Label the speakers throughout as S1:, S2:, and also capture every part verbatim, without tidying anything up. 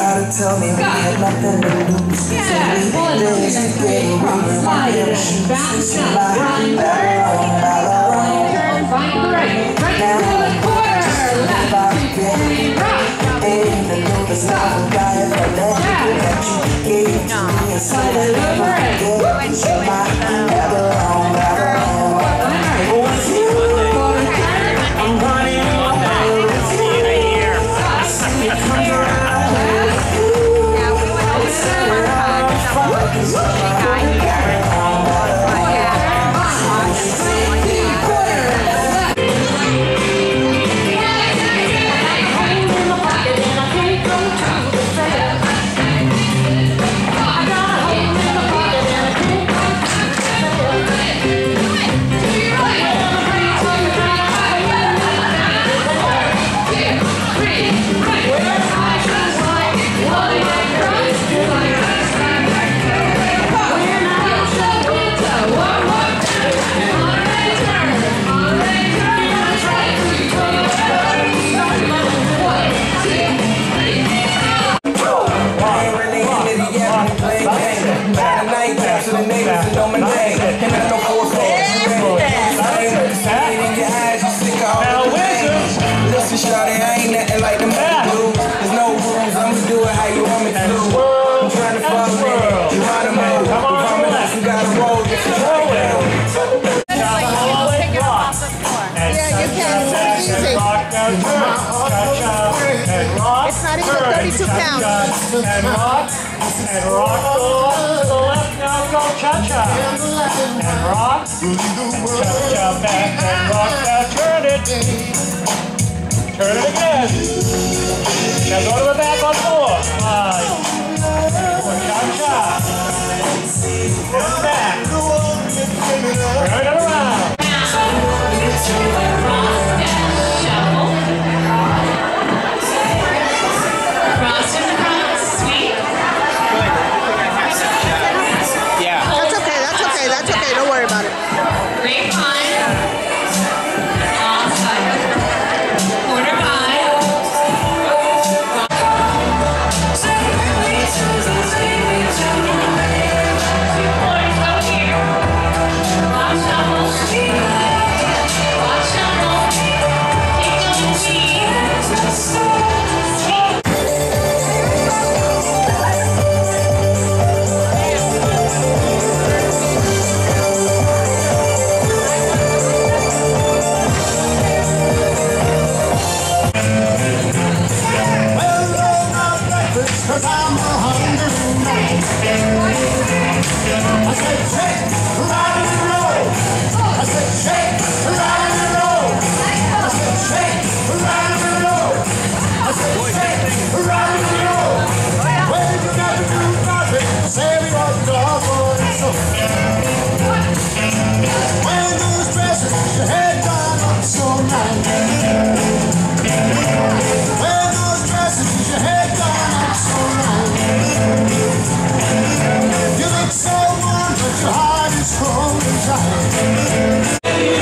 S1: gotta tell me we had nothing to lose. So we did together, we were right there. Bounce up, run, turn, find the right, right to the corner, left, two, three, rock. Ain't the new the sound guy if I let you that you gave to me. And so that I forget, so my never wrong, never wrong. With you, I'm running away with you. I see it comes around with you. I say it all fuck is my never wrong, never wrong.
S2: It's not even thirty-two pounds.
S3: And rock, and rock, go to the left, now go cha-cha. And rock, and cha-cha back, and rock, now turn it. Turn it again. Now go to the back on four. Five, four, cha-cha. And back. Turn it around.
S4: Cross in the front, sweep.
S2: Yeah. That's okay, that's okay, that's okay. Don't worry about it.
S4: Grapevine. Offside. Quarter five. Two points out here. Watch double. Watch double. Take on G.
S5: Cause I'm a hungry man. I said shake, rock and roll. I said shake, rock and roll. I said shake, rock and roll. I said shake, rock and roll. Well, you never do nothing. Say we got the dog so. When those dresses, your head down up so nice. When those dresses, your head down up so nice. You look so warm, but your heart is cold inside.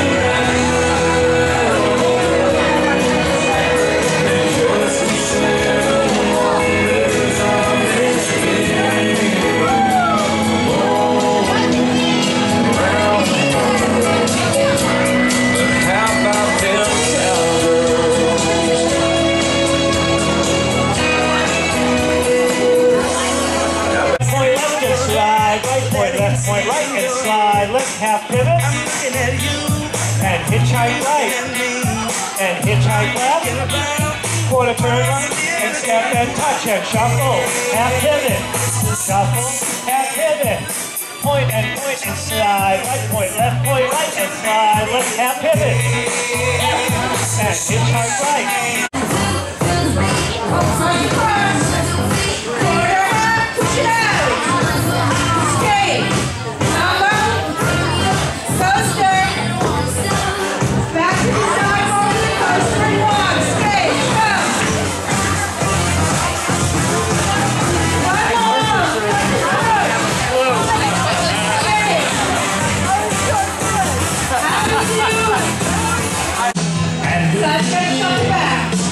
S3: Point right and slide, let's half pivot, and hitchhike right, and hitchhike left, quarter turn right, and step and touch and shuffle, half pivot, shuffle, half pivot, point and point and slide, right point, left point, right and slide, let's half pivot, and hitchhike right.
S4: Suspect on back.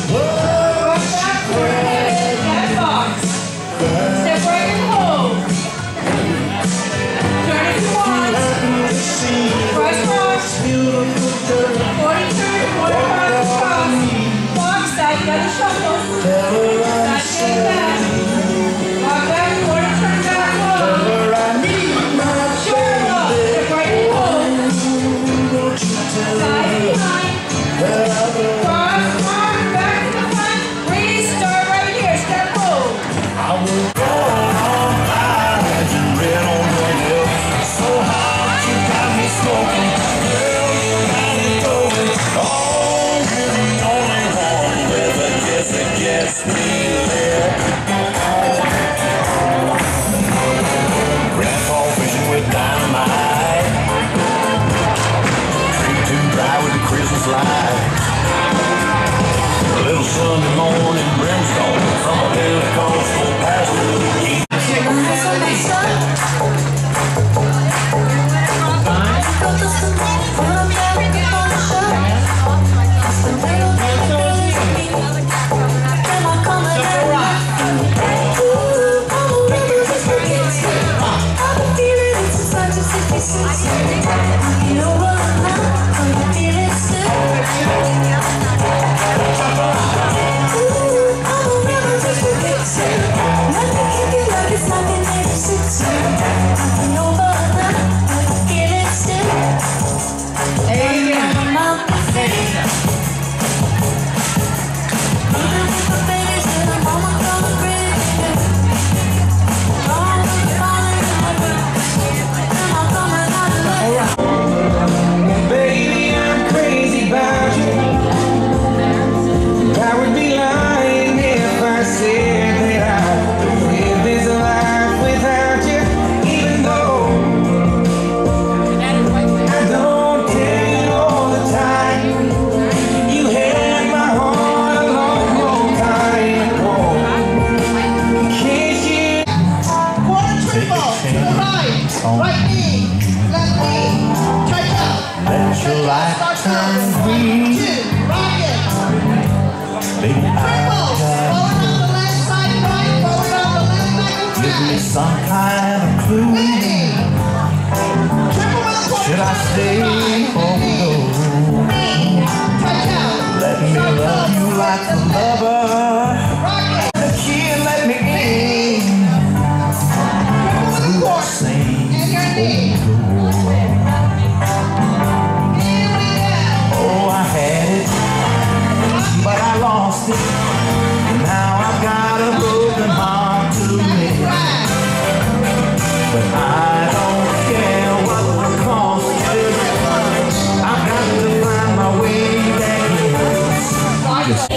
S5: Grandpa fishing with dynamite. Tree too dry with the Christmas lights. A little Sunday morning brimstone from a Pentecostal pastor.
S2: Right knee, left knee, touch up.
S5: Let your light turn green.
S2: Two, rock it.
S5: Baby,
S2: Triple, forward on the left side, right, forward on the left side,
S5: give me
S2: right.
S5: some kind of clue.
S2: Ready. Triple on the
S5: Should I stay or go?
S2: touch out.
S5: Let me love you like a lover.
S2: Rock it.
S5: The key and let me in.
S2: Triple with the
S5: Same
S2: and your knee.
S5: Oh, I had it, but I lost it. Now I've got a broken heart to mend. But I don't care what the cost is. I've got to find my way back here. Just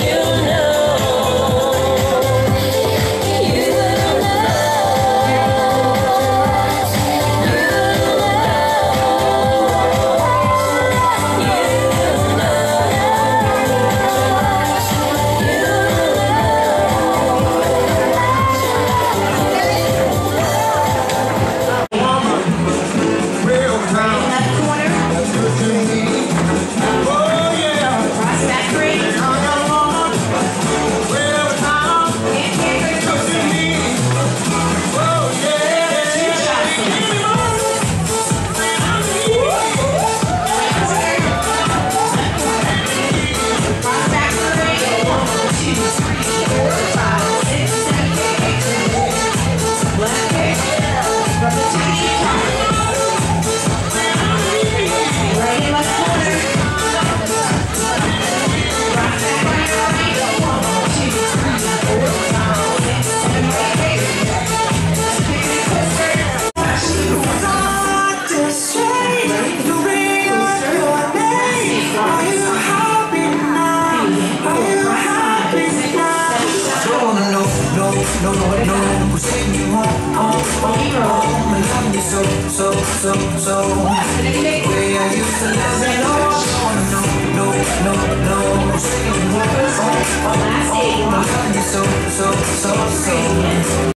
S5: no, no, no, we're singing home, home, home, home, and love you so, so, so, so. Way I used to love you, no, no, no, no, no, we're singing home, home, home, home, and love you so, so, so, so.